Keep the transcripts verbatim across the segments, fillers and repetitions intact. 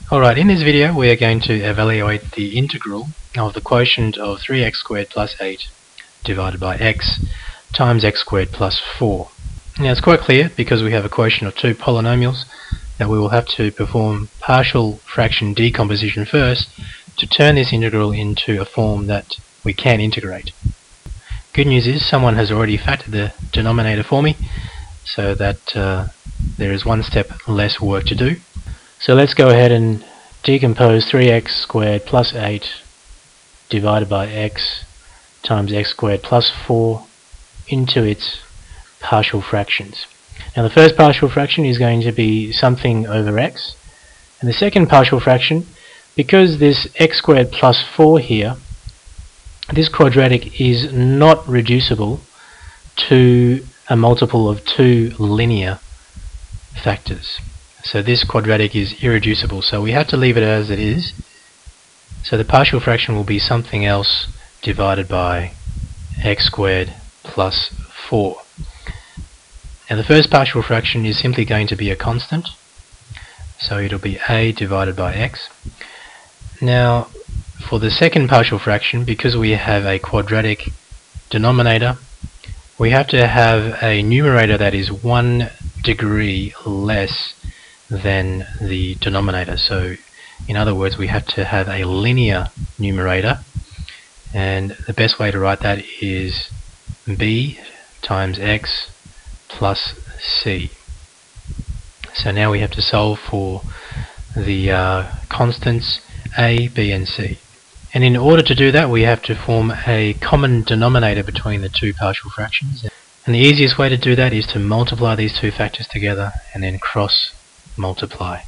Alright, in this video we are going to evaluate the integral of the quotient of three x squared plus eight divided by x times x squared plus four. Now it's quite clear, because we have a quotient of two polynomials, that we will have to perform partial fraction decomposition first to turn this integral into a form that we can integrate. Good news is someone has already factored the denominator for me, so that uh, there is one step less work to do. So let's go ahead and decompose three x squared plus eight divided by x times x squared plus four into its partial fractions. Now the first partial fraction is going to be something over x, and the second partial fraction, because this x squared plus four here, this quadratic is not reducible to a multiple of two linear factors. So this quadratic is irreducible, so we have to leave it as it is. So the partial fraction will be something else divided by x squared plus four. Now the first partial fraction is simply going to be a constant, so it'll be a divided by x. Now for the second partial fraction, because we have a quadratic denominator, we have to have a numerator that is one degree less than the denominator. So in other words, we have to have a linear numerator, and the best way to write that is b times x plus c. So now we have to solve for the uh, constants a, b and c, and in order to do that we have to form a common denominator between the two partial fractions, and the easiest way to do that is to multiply these two factors together and then cross multiply,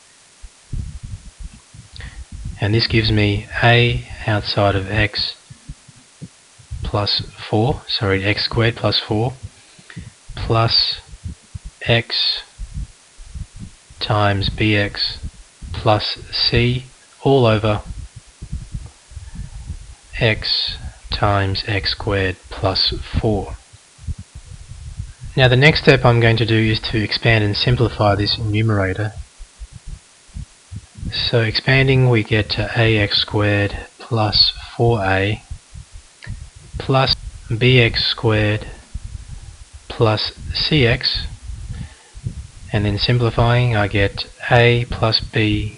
and this gives me a outside of x plus four, sorry x squared plus four, plus x times bx plus c all over x times x squared plus four. Now the next step I'm going to do is to expand and simplify this numerator. So expanding, we get to ax squared plus four a plus bx squared plus cx, and then simplifying I get a plus b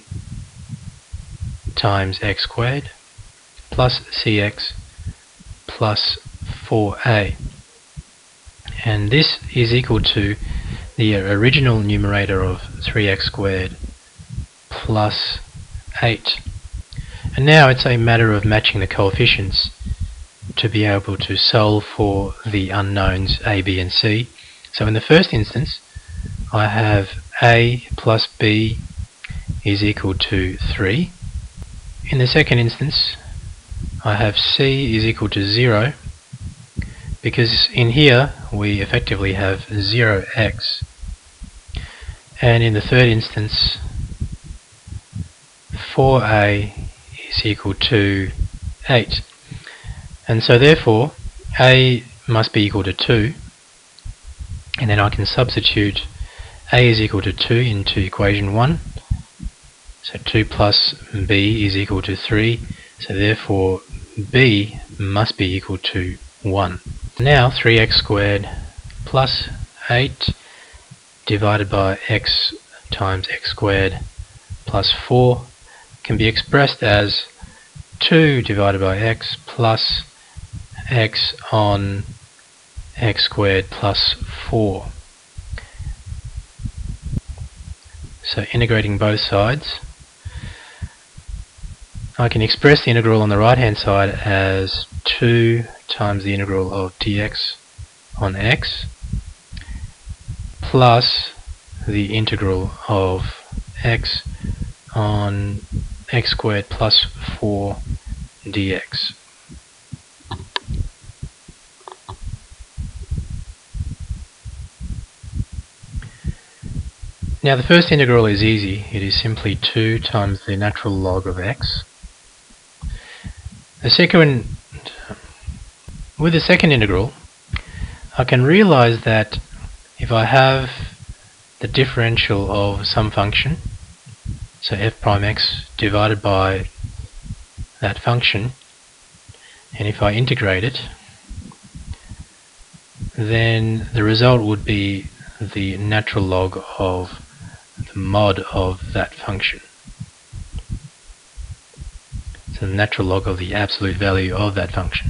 times x squared plus cx plus four a. And this is equal to the original numerator of three x squared plus eight. And now it's a matter of matching the coefficients to be able to solve for the unknowns a, b and c. So in the first instance I have a plus b is equal to three. In the second instance I have c is equal to zero, because in here we effectively have zero x, and in the third instance four a is equal to eight, and so therefore a must be equal to two, and then I can substitute a is equal to two into equation one, so two plus b is equal to three, so therefore b must be equal to one. Now three x squared plus eight divided by x times x squared plus four can be expressed as two divided by x plus x on x squared plus four. So integrating both sides, I can express the integral on the right hand side as two times the integral of dx on x plus the integral of x on x squared plus four dx. Now the first integral is easy. It is simply two times the natural log of x. The second, with the second integral, I can realize that if I have the differential of some function, so f prime x divided by that function, and if I integrate it, then the result would be the natural log of the mod of that function. So the natural log of the absolute value of that function.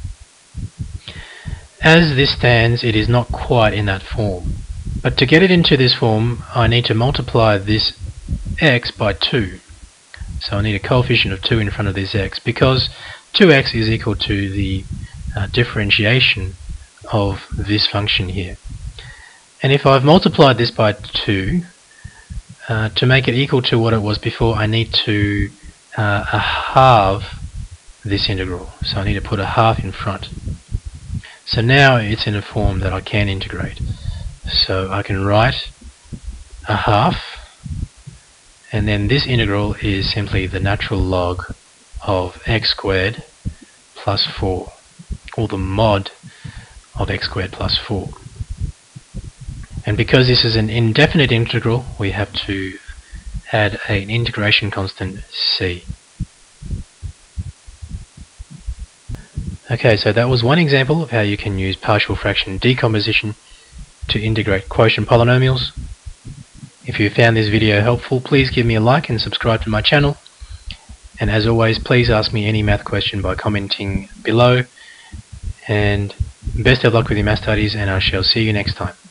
As this stands, it is not quite in that form. But to get it into this form, I need to multiply this x by two. So I need a coefficient of two in front of this x, because two x is equal to the uh, differentiation of this function here. And if I've multiplied this by two, uh, to make it equal to what it was before, I need to uh, a halve this integral. So I need to put a half in front. So now it's in a form that I can integrate. So I can write a half, and then this integral is simply the natural log of x squared plus four, or the mod of x squared plus four. And because this is an indefinite integral, we have to add an integration constant c. Okay, so that was one example of how you can use partial fraction decomposition to integrate quotient polynomials. If you found this video helpful, please give me a like and subscribe to my channel. And as always, please ask me any math question by commenting below. And best of luck with your math studies, and I shall see you next time.